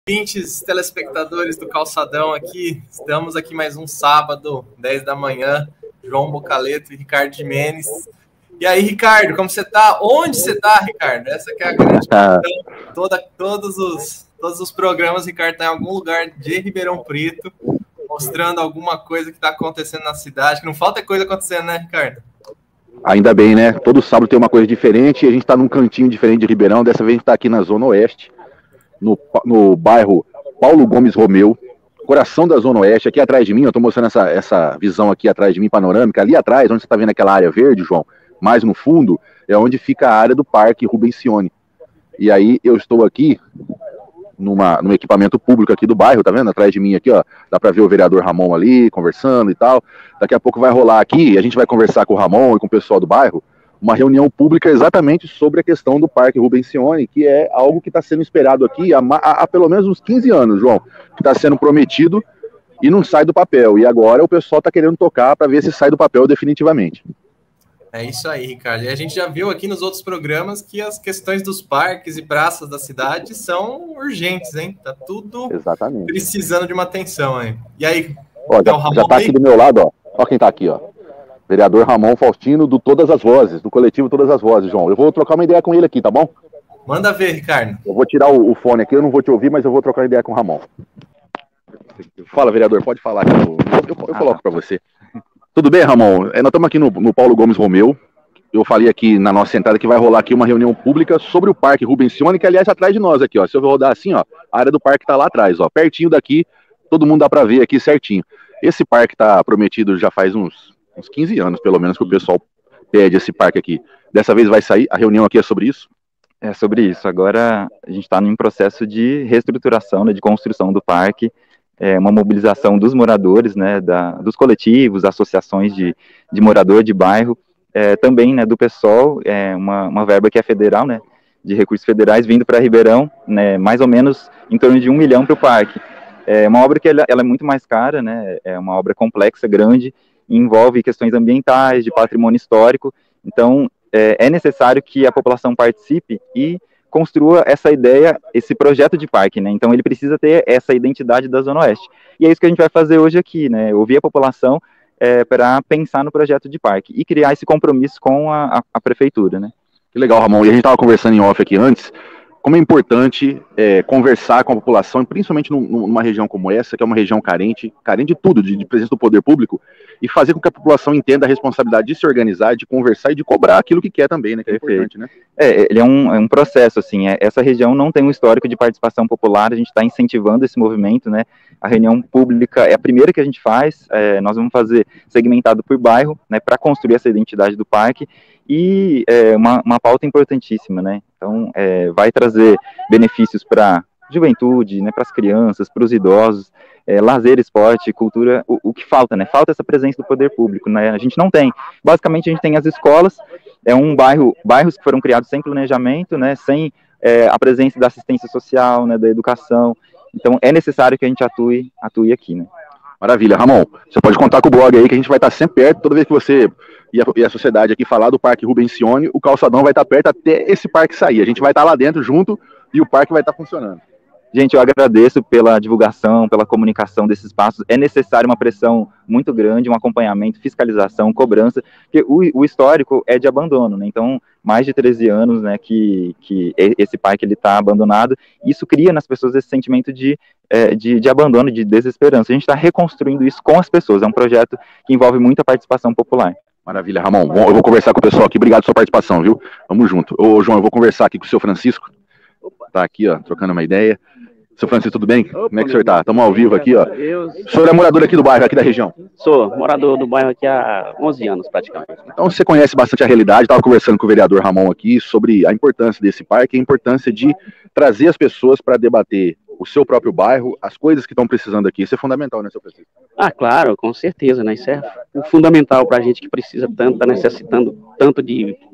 Ouvintes, telespectadores do Calçadão aqui, estamos aqui mais um sábado, 10 da manhã, João Bocaleto e Ricardo Jimenez. E aí, Ricardo, como você tá? Onde você tá, Ricardo? Essa que é a grande questão. Todos os programas, Ricardo tá em algum lugar de Ribeirão Preto, mostrando alguma coisa que tá acontecendo na cidade, que não falta coisa acontecendo, né, Ricardo? Ainda bem, né? Todo sábado tem uma coisa diferente e a gente tá num cantinho diferente de Ribeirão. Dessa vez a gente tá aqui na Zona Oeste, no bairro Paulo Gomes Romeu, coração da Zona Oeste, aqui atrás de mim. Eu tô mostrando essa visão aqui atrás de mim, panorâmica. Ali atrás, onde você tá vendo aquela área verde, João, mais no fundo, é onde fica a área do Parque Rubens Cioni. E aí eu estou aqui num equipamento público aqui do bairro, tá vendo? Atrás de mim aqui, ó, dá pra ver o vereador Ramon ali, conversando e tal. Daqui a pouco vai rolar aqui, a gente vai conversar com o Ramon e com o pessoal do bairro, uma reunião pública exatamente sobre a questão do Parque Rubens Cioni, que é algo que está sendo esperado aqui há pelo menos uns 15 anos, João, que está sendo prometido e não sai do papel. E agora o pessoal está querendo tocar para ver se sai do papel definitivamente. É isso aí, Ricardo. E a gente já viu aqui nos outros programas que as questões dos parques e praças da cidade são urgentes, hein? Tá tudo precisando de uma atenção aí. E aí? Ó, já tá aqui do meu lado, ó. Ó quem tá aqui, ó. Vereador Ramon Faustino, do Todas as Vozes, do coletivo Todas as Vozes, João. Eu vou trocar uma ideia com ele aqui, tá bom? Manda ver, Ricardo. Eu vou tirar o fone aqui, eu não vou te ouvir, mas eu vou trocar uma ideia com o Ramon. Fala, vereador, pode falar aqui. Eu coloco para você. Tudo bem, Ramon? Nós estamos aqui no Paulo Gomes Romeu. Eu falei aqui na nossa entrada que vai rolar aqui uma reunião pública sobre o Parque Rubens Cioni, que aliás atrás de nós aqui, ó. Se eu rodar assim, ó, a área do parque tá lá atrás, ó. Pertinho daqui, todo mundo dá para ver aqui certinho. Esse parque tá prometido já faz uns 15 anos, pelo menos, que o pessoal pede esse parque aqui. Dessa vez vai sair, a reunião aqui é sobre isso? É sobre isso. Agora a gente está em processo de reestruturação, né, de construção do parque, uma mobilização dos moradores, né, dos coletivos, associações de morador de bairro, também, né, do PSOL, uma verba que é federal, né, de recursos federais vindo para Ribeirão, né, mais ou menos em torno de 1 milhão para o parque. É uma obra que ela é muito mais cara, né, é uma obra complexa, grande, envolve questões ambientais, de patrimônio histórico. Então é necessário que a população participe e construa essa ideia, esse projeto de parque, né? Então ele precisa ter essa identidade da Zona Oeste. E é isso que a gente vai fazer hoje aqui, né? Ouvir a população para pensar no projeto de parque e criar esse compromisso com a prefeitura, né? Que legal, Ramon. E a gente estava conversando em off aqui antes, como é importante conversar com a população, principalmente numa região como essa, que é uma região carente de tudo, de presença do poder público, e fazer com que a população entenda a responsabilidade de se organizar, de conversar e de cobrar aquilo que quer também, né? Que é importante, né? Ele é um processo, assim, essa região não tem um histórico de participação popular, a gente está incentivando esse movimento, né? A reunião pública é a primeira que a gente faz, nós vamos fazer segmentado por bairro, né, para construir essa identidade do parque, e uma pauta importantíssima, né? Então, vai trazer benefícios para a juventude, né, para as crianças, para os idosos, lazer, esporte, cultura, o que falta, né? Falta essa presença do poder público, né? A gente não tem. Basicamente, a gente tem as escolas, bairros que foram criados sem planejamento, né, sem a presença da assistência social, né, da educação. Então, é necessário que a gente atue aqui, né? Maravilha, Ramon. Você pode contar com o blog aí, que a gente vai estar sempre perto. Toda vez que você e a sociedade aqui falar do Parque Rubens Cioni, o Calçadão vai estar perto até esse parque sair. A gente vai estar lá dentro junto e o parque vai estar funcionando. Gente, eu agradeço pela divulgação, pela comunicação desses passos. É necessário uma pressão muito grande, um acompanhamento, fiscalização, cobrança, porque o histórico é de abandono, né? Então, mais de 13 anos, né, que esse parque está abandonado. Isso cria nas pessoas esse sentimento de abandono, de desesperança. A gente está reconstruindo isso com as pessoas. É um projeto que envolve muita participação popular. Maravilha, Ramon. Bom, eu vou conversar com o pessoal aqui. Obrigado pela sua participação, viu? Vamos junto. Ô, João, eu vou conversar aqui com o seu Francisco. Tá aqui, ó, trocando uma ideia. Seu Francisco, tudo bem? Como é que o senhor tá? Estamos ao vivo aqui, ó. O senhor é morador aqui do bairro, aqui da região? Sou morador do bairro aqui há 11 anos, praticamente. Então você conhece bastante a realidade. Estava conversando com o vereador Ramon aqui sobre a importância desse parque, a importância de trazer as pessoas para debater o seu próprio bairro, as coisas que estão precisando aqui. Isso é fundamental, né, seu Francisco? Ah, claro, com certeza, né? Isso é fundamental para a gente que precisa tanto, está necessitando tanto de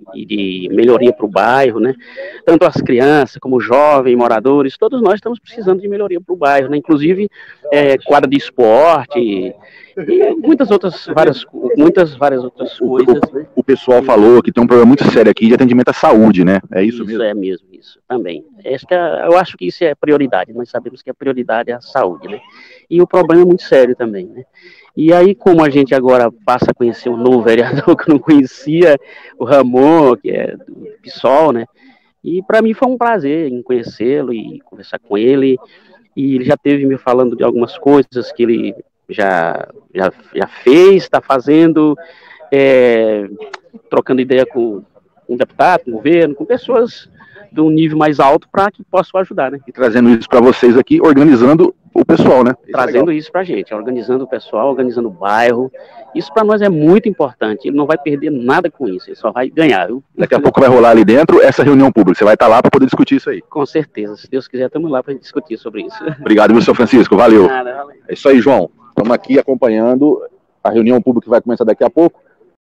e de melhoria para o bairro, né? Tanto as crianças como os jovens, moradores, todos nós estamos precisando de melhoria para o bairro, né? Inclusive quadra de esporte e muitas várias outras coisas. Né? O pessoal falou que tem um problema muito sério aqui de atendimento à saúde, né? É isso mesmo? Isso é mesmo, isso também. Eu acho que isso é prioridade, nós sabemos que a prioridade é a saúde, né? E o problema é muito sério também, né? E aí, como a gente agora passa a conhecer um novo vereador que eu não conhecia, o Ramon, que é do PSOL, né? E para mim foi um prazer em conhecê-lo e conversar com ele. E ele já teve me falando de algumas coisas que ele já fez, está fazendo, trocando ideia com um deputado, com o governo, com pessoas de um nível mais alto para que possam ajudar, né? E trazendo isso para vocês aqui, organizando o pessoal, né? Trazendo isso para a gente, organizando o pessoal, organizando o bairro. Isso para nós é muito importante. Ele não vai perder nada com isso, ele só vai ganhar, viu? Daqui a pouco vai rolar ali dentro essa reunião pública. Você vai estar lá para poder discutir isso aí. Com certeza. Se Deus quiser, estamos lá para discutir sobre isso. Obrigado, meu senhor Francisco. Valeu. Nada, valeu. É isso aí, João. Estamos aqui acompanhando a reunião pública que vai começar daqui a pouco.